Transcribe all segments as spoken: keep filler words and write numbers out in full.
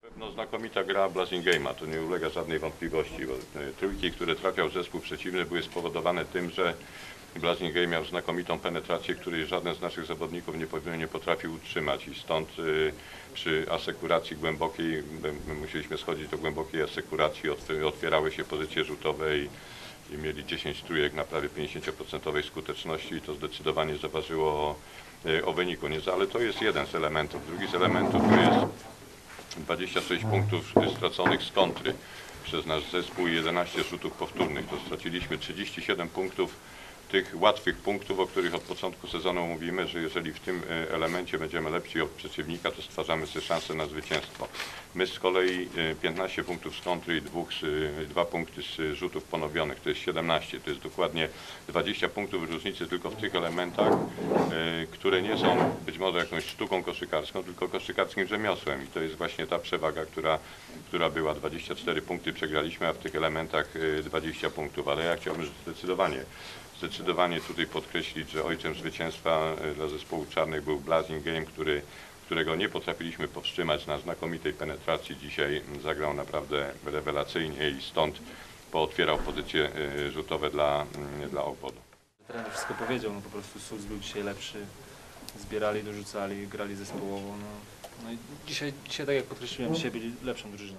No, znakomita gra Blasingame'a, to nie ulega żadnej wątpliwości, bo trójki, które trafiał zespół przeciwny, były spowodowane tym, że Blasingame miał znakomitą penetrację, której żaden z naszych zawodników nie, nie potrafił utrzymać i stąd y, przy asekuracji głębokiej, my musieliśmy schodzić do głębokiej asekuracji, otwierały się pozycje rzutowe i, i mieli dziesięć trójek na prawie pięćdziesiąt procent skuteczności i to zdecydowanie zaważyło o, o wyniku. Nie, ale to jest jeden z elementów. Drugi z elementów to jest dwadzieścia sześć punktów straconych z kontry przez nasz zespół i jedenaście rzutów powtórnych. To straciliśmy trzydzieści siedem punktów, tych łatwych punktów, o których od początku sezonu mówimy, że jeżeli w tym elemencie będziemy lepsi od przeciwnika, to stwarzamy sobie szansę na zwycięstwo. My z kolei piętnaście punktów z kontry i dwóch, dwa punkty z rzutów ponowionych, to jest siedemnaście, to jest dokładnie dwadzieścia punktów różnicy tylko w tych elementach, które nie są być może jakąś sztuką koszykarską, tylko koszykarskim rzemiosłem i to jest właśnie ta przewaga, która, która była. Dwadzieścia cztery punkty przegraliśmy, a w tych elementach dwadzieścia punktów, ale ja chciałbym zdecydowanie Zdecydowanie tutaj podkreślić, że ojcem zwycięstwa dla zespołu czarnych był Blasingame, który, którego nie potrafiliśmy powstrzymać na znakomitej penetracji. Dzisiaj zagrał naprawdę rewelacyjnie i stąd pootwierał pozycje rzutowe dla, dla obwodu. Trener wszystko powiedział, no po prostu Sulc był dzisiaj lepszy, zbierali, dorzucali, grali zespołowo. No, no i dzisiaj, dzisiaj, tak jak podkreśliłem, dzisiaj byli lepszą drużyną.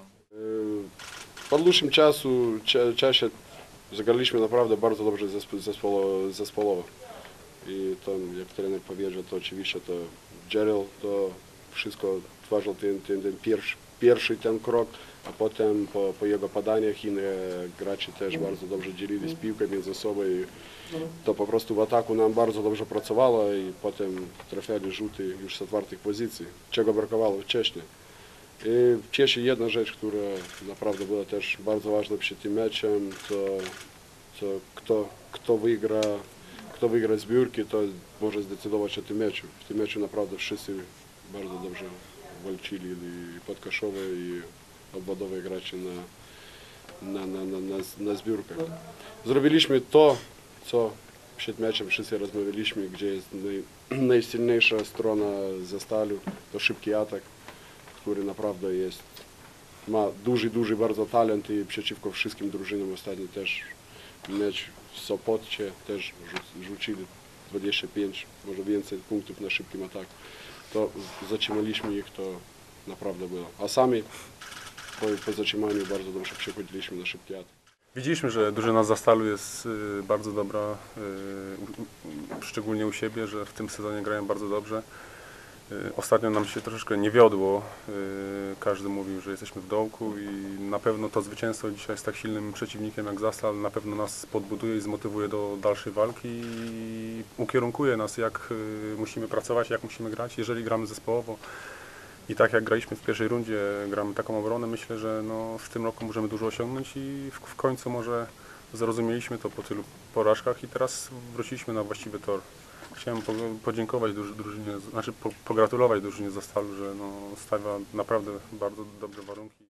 Po dłuższym czasu, czasie zagraliśmy naprawdę bardzo dobrze zespołowo, zespołowo. I to, jak trener powiedział, to oczywiście to Gerald to wszystko tworzył ten, ten, ten pierwszy, pierwszy ten krok, a potem po, po jego podaniach inni gracze też bardzo dobrze dzielili piłkę między sobą i to po prostu w ataku nam bardzo dobrze pracowało i potem trafiali rzuty już z otwartych pozycji, czego brakowało wcześniej. I cieszy jedna rzecz, która naprawdę była też bardzo ważna przed tym meczem, to, to kto, kto, wygra, kto wygra zbiórki, to może zdecydować o tym meczu. W tym meczu naprawdę wszyscy bardzo dobrze walczyli, i podkoszowe, i obwodowe gracze na, na, na, na, na, na zbiórkach. Zrobiliśmy to, co przed meczem wszyscy rozmawialiśmy, gdzie jest naj, najsilniejsza strona Zastalu, to szybki atak, który naprawdę jest, ma duży, duży bardzo talent i przeciwko wszystkim drużynom ostatnio też mecz w Sopocie też rzucili dwadzieścia pięć, może więcej punktów na szybkim ataku. To zatrzymaliśmy ich, to naprawdę było. A sami po, po zatrzymaniu bardzo dobrze przechodziliśmy na szybki atak. Widzieliśmy, że drużyna Zastalu jest bardzo dobra, szczególnie u siebie, że w tym sezonie grają bardzo dobrze. Ostatnio nam się troszeczkę nie wiodło, każdy mówił, że jesteśmy w dołku i na pewno to zwycięstwo dzisiaj z tak silnym przeciwnikiem jak Zastal na pewno nas podbuduje i zmotywuje do dalszej walki i ukierunkuje nas, jak musimy pracować, jak musimy grać, jeżeli gramy zespołowo. I tak jak graliśmy w pierwszej rundzie, gramy taką obronę, myślę, że no w tym roku możemy dużo osiągnąć i w, w końcu może zrozumieliśmy to po tylu porażkach i teraz wróciliśmy na właściwy tor. Chciałem podziękować drużynie, znaczy pogratulować drużynie Zastalu, że no, stawia naprawdę bardzo dobre warunki.